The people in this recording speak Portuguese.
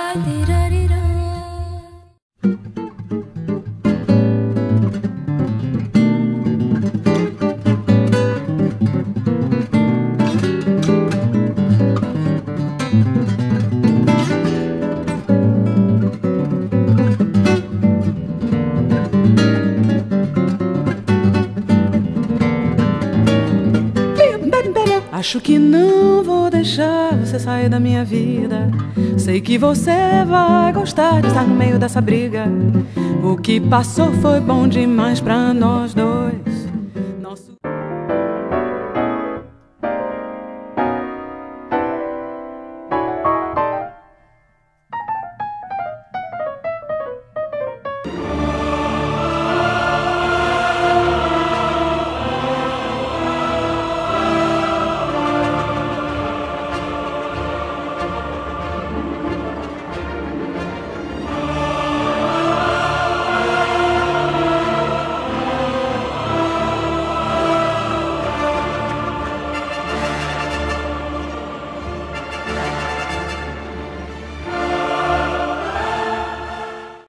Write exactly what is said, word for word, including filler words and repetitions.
Acho que não vou deixar você sair da minha vida. Sei que você vai gostar de estar no meio dessa briga. O que passou foi bom demais pra nós dois.